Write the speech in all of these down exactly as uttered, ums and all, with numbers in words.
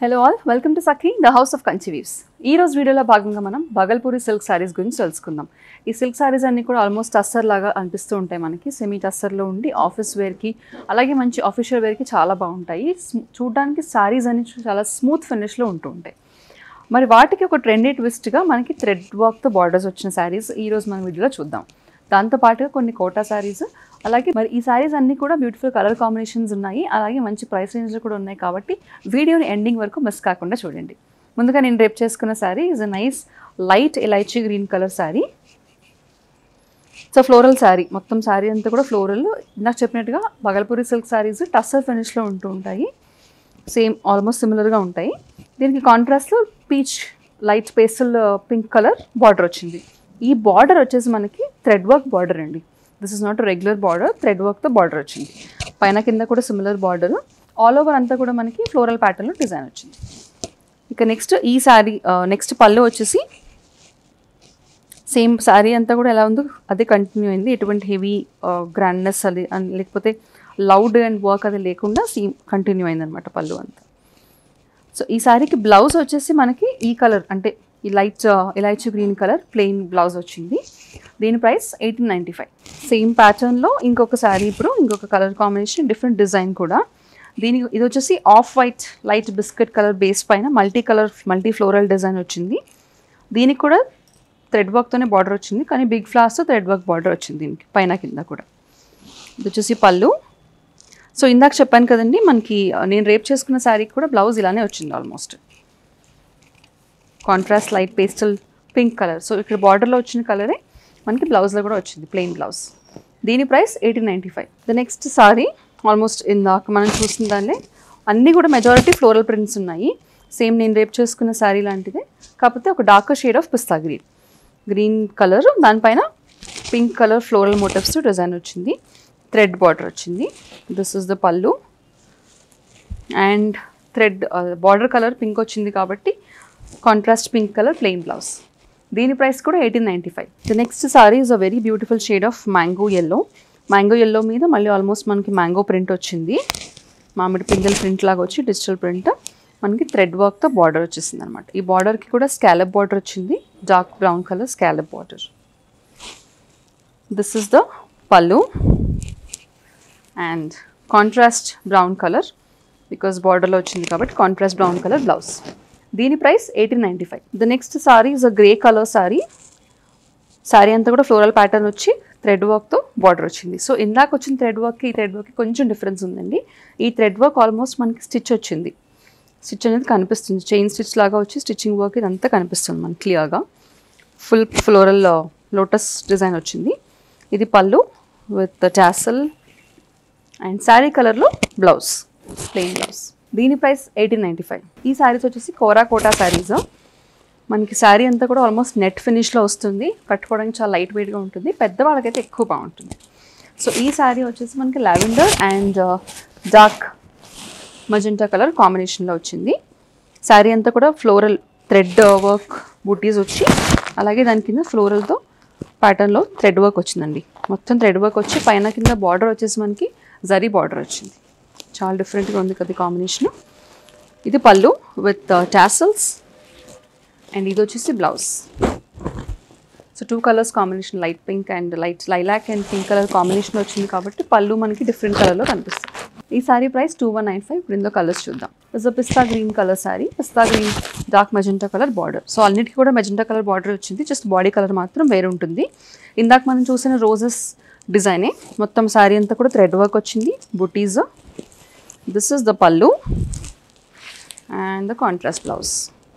Hello all, welcome to Sakhi, the house of Kanchi Weaves. ఈ రోజు వీడియోలో భాగంగా మనం బగల్పూరి సిల్క్ సారీస్ గురించి తెలుసుకుందాం. ఈ సిల్క్ సారీస్ అన్ని కూడా ఆల్మోస్ట్ టస్సర్ లాగా అనిపిస్తూ ఉంటాయి మనకి. సెమీ టస్సర్ లో ఉండి ఆఫీస్ వేర్ కి అలాగే మంచి ఆఫీషియల్ వేర్ కి చాలా బాగుంటాయి. చూడడానికి సారీస్ అన్ని చాలా స్మూత్ ఫినిష్ లో ఉంటూ ఉంటాయి. మరి వాటికి ఒక ట్రెండీ ట్విస్ట్ గా మనకి థ్రెడ్ వర్క్ తో బార్డర్స్ వచ్చిన సారీస్ ఈ రోజు మనం వీడియోలో చూద్దాం. దాంతో పాటుగా కొన్ని కోటా సారీస్ అలాగే మరి ఈ సారీస్ అన్ని కూడా బ్యూటిఫుల్ కలర్ కాంబినేషన్స్ ఉన్నాయి. అలాగే మంచి ప్రైస్ రేంజ్లో కూడా ఉన్నాయి కాబట్టి వీడియోని ఎండింగ్ వరకు మిస్ కాకుండా చూడండి. ముందుగా నేను రేప్ చేసుకున్న saree is a nice light elaichi green colour saree. So floral saree, మొత్తం సారీ అంతా కూడా ఫ్లోరల్. నాకు చెప్పినట్టుగా బగల్పూరి సిల్క్ సారీస్ టస్సర్ ఫినిష్లో ఉంటూ ఉంటాయి. సేమ్ ఆల్మోస్ట్ సిమిలర్గా ఉంటాయి. దీనికి కాంట్రాస్ట్లో peach light pastel pink colour border వచ్చింది. ఈ బార్డర్ వచ్చేసి మనకి థ్రెడ్ వర్క్ బార్డర్ అండి. This is not regular border, thread వర్క్తో బార్డర్ వచ్చింది. పైన కింద కూడా సిమిలర్ బార్డర్, ఆల్ ఓవర్ అంతా కూడా మనకి ఫ్లోరల్ ప్యాటర్న్లో డిజైన్ వచ్చింది. ఇక నెక్స్ట్ ఈ శారీ నెక్స్ట్ పళ్ళు వచ్చేసి సేమ్ శారీ అంతా కూడా ఎలా ఉందో అదే కంటిన్యూ అయింది. ఎటువంటి హెవీ గ్రాండ్నెస్ అది లేకపోతే లౌడ్ అండ్ వర్క్ అది లేకుండా సేమ్ కంటిన్యూ అయింది అనమాట పళ్ళు అంతా. సో ఈ శారీకి బ్లౌజ్ వచ్చేసి మనకి ఈ కలర్ అంటే ఈ light ilaichi green colour plain blouse వచ్చింది. దీని price eighteen ninety five. Same ప్యాటర్న్లో ఇంకొక శారీ, ఇప్పుడు ఇంకొక కలర్ కాంబినేషన్, డిఫరెంట్ డిజైన్ కూడా. దీనికి ఇది వచ్చేసి off white light biscuit colour base పైన multi colour multi floral design వచ్చింది. దీనికి కూడా థ్రెడ్ వర్క్తోనే బార్డర్ వచ్చింది, కానీ బిగ్ ఫ్లవర్స్తో థ్రెడ్ వర్క్ బార్డర్ వచ్చింది దీనికి పైన కింద కూడా. ఇది వచ్చేసి పళ్ళు. సో ఇందాక చెప్పాను కదండి, మనకి నేను రేప్ చేసుకున్న శారీకి కూడా బ్లౌజ్ ఇలానే వచ్చింది almost. Contrast light pastel pink colour. So ఇక్కడ బార్డర్లో వచ్చిన కలరే మనకి బ్లౌజ్లో కూడా వచ్చింది, ప్లెయిన్ బ్లౌజ్. దీని price eighteen ninety five. The next saree almost ఇందాక మనం చూసిన దానిలో అన్నీ కూడా మెజారిటీ ఫ్లోరల్ ప్రింట్స్ ఉన్నాయి. సేమ్ నేను రేప్ చేసుకున్న శారీ లాంటిదే, కాకపోతే ఒక darker shade of pista green green colour, దానిపైన pink colour floral motifs design వచ్చింది. థ్రెడ్ బార్డర్ వచ్చింది. This is the pallu and thread border colour pink వచ్చింది కాబట్టి contrast pink colour plain blouse. దీని ప్రైస్ కూడా eighteen ninety five. The next saree is a very beautiful shade of mango yellow. Mango yellow మీద మళ్ళీ almost మనకి mango print వచ్చింది. మామిడి పిందెల print లాగా వచ్చి డిజిటల్ ప్రింట్ మనకి థ్రెడ్ వర్క్తో బార్డర్ వచ్చేసింది అనమాట. ఈ బార్డర్కి కూడా స్కాలప్ బార్డర్ వచ్చింది, dark brown colour scallop border. This is the pallu and contrast brown colour, because బార్డర్లో వచ్చింది కాబట్టి కాంట్రాస్ట్ బ్రౌన్ కలర్ బ్లౌజ్. దీని price eighteen ninety five. The next saree is a grey colour saree. Saree అంతా కూడా ఫ్లోరల్ ప్యాటర్న్ వచ్చి thread వర్క్తో border వచ్చింది. So ఇందాక వచ్చిన థ్రెడ్ వర్క్కి ఈ థ్రెడ్ వర్క్కి కొంచెం డిఫరెన్స్ ఉందండి. ఈ థ్రెడ్ వర్క్ ఆల్మోస్ట్ మనకి స్టిచ్ వచ్చింది. స్టిచ్ అనేది కనిపిస్తుంది, చైన్ స్టిచ్ లాగా వచ్చి స్టిచ్చింగ్ వర్క్ ఇదంతా కనిపిస్తుంది మనకి క్లియర్గా. ఫుల్ ఫ్లోరల్ లోటస్ డిజైన్ వచ్చింది. ఇది పళ్ళు విత్ టాసల్ అండ్ శారీ కలర్లో బ్లౌజ్, ప్లెయిన్ బ్లౌజ్. దీని ప్రైస్ ఎయిటీన్ నైంటీ ఫైవ్. ఈ శారీస్ వచ్చేసి కోరా కోటా శారీస్. మనకి శారీ అంతా కూడా ఆల్మోస్ట్ నెట్ ఫినిష్లో వస్తుంది. కట్టుకోవడానికి చాలా లైట్ వెయిట్గా ఉంటుంది, పెద్దవాళ్ళకైతే ఎక్కువ బాగుంటుంది. సో ఈ శారీ వచ్చేసి మనకి lavender and dark magenta colour కాంబినేషన్లో వచ్చింది. శారీ అంతా కూడా ఫ్లోరల్ థ్రెడ్ వర్క్ బూటీస్ వచ్చి అలాగే దాని కింద ఫ్లోరల్తో ప్యాటర్న్లో థ్రెడ్ వర్క్ వచ్చిందండి. మొత్తం థ్రెడ్ వర్క్ వచ్చి పైన కింద బార్డర్ వచ్చేసి మనకి జరీ బార్డర్ వచ్చింది. చాలా డిఫరెంట్గా ఉంది కదా కాంబినేషన్. ఇది పళ్ళు విత్ టాసల్స్ అండ్ ఇది వచ్చేసి blouse. So two colours combination, light pink and light lilac and pink colour combination వచ్చింది కాబట్టి పళ్ళు మనకి డిఫరెంట్ కలర్లో కనిపిస్తుంది. ఈ saree price two one nine five. ఇప్పుడు ఇందులో కలర్స్ చూద్దాం. Is a pista green colour saree, pista green dark magenta colour border. So అన్నిటికీ కూడా మెజెంటా కలర్ బార్డర్ వచ్చింది, జస్ట్ బాడీ కలర్ మాత్రం వేరే ఉంటుంది. ఇందాక మనం చూసిన రోజెస్ డిజైనే. మొత్తం సారీ అంతా కూడా థ్రెడ్ వర్క్ వచ్చింది, బుటీస్. This is the pallu and the contrast blouse.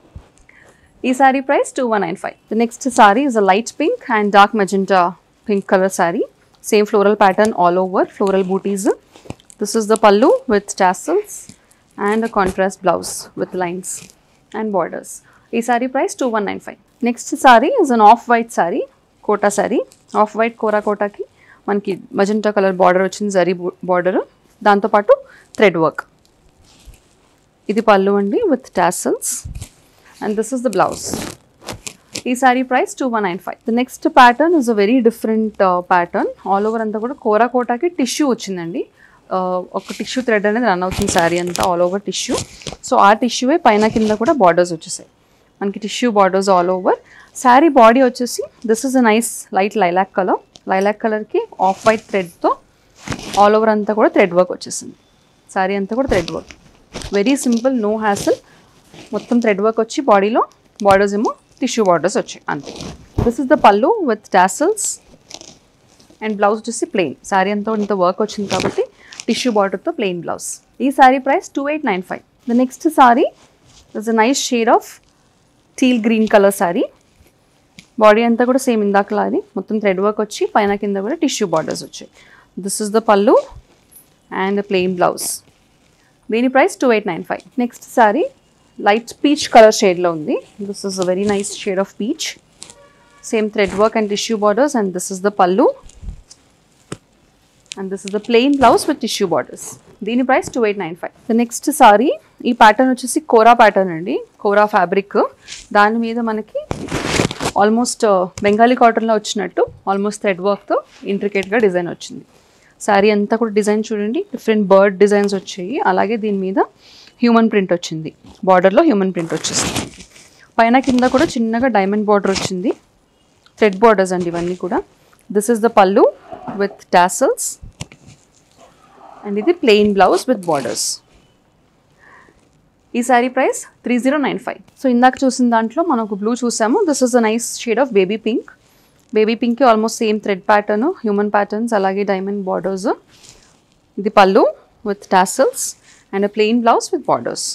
ఈ saree price two one nine five. The next saree is a light pink and dark magenta pink color saree. Same floral pattern all over, floral booties. This is the pallu with tassels and a contrast blouse with lines and borders. ఈ saree price two one nine five. Next saree is an off white saree, Kota saree. Off white kora కోటాకి మనకి magenta colour border వచ్చింది, zari border, దాంతోపాటు thread work. ఇది పళ్ళు అండి with tassels and this is the blouse. ఈ saree price two one nine five. The next pattern is a very different pattern. All over అంతా కూడా కోరా కోటాకి tissue వచ్చిందండి. ఒక టిష్యూ థ్రెడ్ అనేది రన్ అవుతుంది శారీ అంతా ఆల్ ఓవర్ టిష్యూ. సో ఆ టిష్యూవే పైన కింద కూడా బార్డర్స్ వచ్చేసాయి మనకి, tissue borders all over. Saree body వచ్చేసి this is a nice light lilac colour. Lilac కలర్కి ఆఫ్ వైట్ థ్రెడ్తో ఆల్ ఓవర్ అంతా కూడా థ్రెడ్ వర్క్ వచ్చేసింది. శారీ అంతా కూడా thread work, very simple, no hassle. మొత్తం థ్రెడ్ వర్క్ వచ్చి బాడీలో బార్డర్స్ ఏమో టిష్యూ బార్డర్స్ వచ్చాయి అంతే. This is the pallu with tassels and blouse వచ్చేసి ప్లెయిన్. శారీ అంతా ఇంత వర్క్ వచ్చింది కాబట్టి టిష్యూ బార్డర్తో ప్లెయిన్ బ్లౌజ్. ఈ saree price two eight nine five. The next saree is a nice shade of teal green colour saree. Body అంతా కూడా సేమ్ ఇందాకలాది మొత్తం థ్రెడ్ వర్క్ వచ్చి పైన కింద కూడా టిష్యూ బార్డర్స్ వచ్చాయి. This is the pallu and plain blouse. దీని price two eight nine five. Next saree light peach colour షేడ్లో ఉంది. This is a very nice shade of peach. Same thread work and tissue borders and this is the pallu and this is the plain blouse with tissue borders. దీని price two eight nine five. The next saree ఈ pattern వచ్చేసి kora pattern అండి, కోరా fabric. దాని మీద మనకి almost Bengali కాటన్లో వచ్చినట్టు almost thread వర్క్తో ఇంట్రికేట్గా డిజైన్ వచ్చింది. శారీ అంతా కూడా డిజైన్ చూడండి, డిఫరెంట్ బర్డ్ డిజైన్స్ వచ్చాయి. అలాగే దీని మీద హ్యూమన్ ప్రింట్ వచ్చింది, బార్డర్లో హ్యూమన్ ప్రింట్ వచ్చేసింది. పైన కింద కూడా చిన్నగా డైమండ్ బార్డర్ వచ్చింది, థ్రెడ్ బార్డర్స్ అండి ఇవన్నీ కూడా. This is the pallu with tassels and ఇది ప్లెయిన్ బ్లౌజ్ విత్ బార్డర్స్. ఈ saree price three zero nine five. So ఇందాక చూసిన దాంట్లో మనం ఒక బ్లూ చూసాము. This is a nice shade of baby pink. Baby పింక్కి almost same thread pattern, human patterns, అలాగే డైమండ్ బార్డర్స్. ఇది pallu with tassels and plain blouse with borders.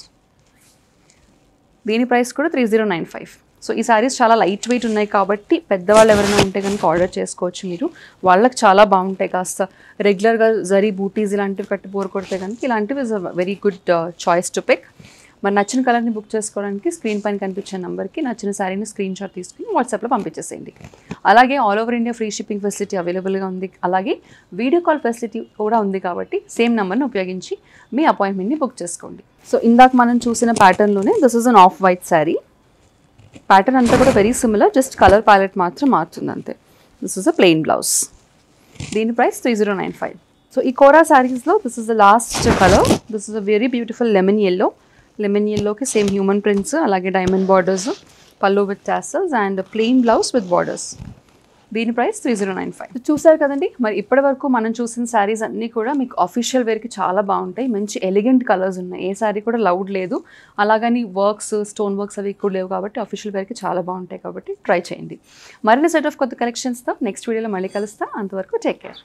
దీని ప్రైస్ కూడా three zero nine five. So ఈ శారీస్ చాలా light weight ఉన్నాయి కాబట్టి పెద్దవాళ్ళు ఎవరైనా ఉంటే కనుక ఆర్డర్ చేసుకోవచ్చు మీరు. వాళ్ళకి చాలా బాగుంటాయి. కాస్త రెగ్యులర్గా జరీ బూటీస్ ఇలాంటివి కట్టి బోర్ కొడితే కనుక ఇలాంటివి is a very good choice to pick. మరి నచ్చిన కలర్ని బుక్ చేసుకోవడానికి స్క్రీన్ పైన కనిపించే నెంబర్కి నచ్చిన శారీని స్క్రీన్ షాట్ తీసుకుని వాట్సాప్లో పంపించేసేయండి. అలాగే all over India free shipping facility అవైలబుల్గా ఉంది. అలాగే వీడియో కాల్ ఫెసిలిటీ కూడా ఉంది కాబట్టి సేమ్ నెంబర్ని ఉపయోగించి మీ అపాయింట్మెంట్ని బుక్ చేసుకోండి. సో ఇందాక మనం చూసిన ప్యాటర్న్లోనే this is an off white saree. Pattern అంతా కూడా very similar, just colour palette మాత్రం మారుతుంది అంతే. This is a plain blouse. దీని price three zero nine five. So ఈ కోరా శారీస్లో this is the last colour. This is a very beautiful lemon yellow. Lemon ఎల్లోకి same human prints, అలాగే diamond borders, pallu with tassels and plain blouse with borders. దీని price three zero nine five. చూసారు కదండి, మరి ఇప్పటి వరకు మనం చూసిన శారీస్ అన్నీ కూడా మీకు ఆఫీషియల్ వేర్కి చాలా బాగుంటాయి. మంచి ఎలిగెంట్ కలర్స్ ఉన్నాయి, ఏ శారీ కూడా లౌడ్ లేదు. అలాగని వర్క్స్, స్టోన్ వర్క్స్ అవి కూడా లేవు కాబట్టి ఆఫీషియల్ వేర్కి చాలా బాగుంటాయి కాబట్టి ట్రై చేయండి. మరిన్ని సెట్ ఆఫ్ కొత్త కలెక్షన్స్తో నెక్స్ట్ వీడియోలో మళ్ళీ కలుస్తా. అంతవరకు టేక్ కేర్.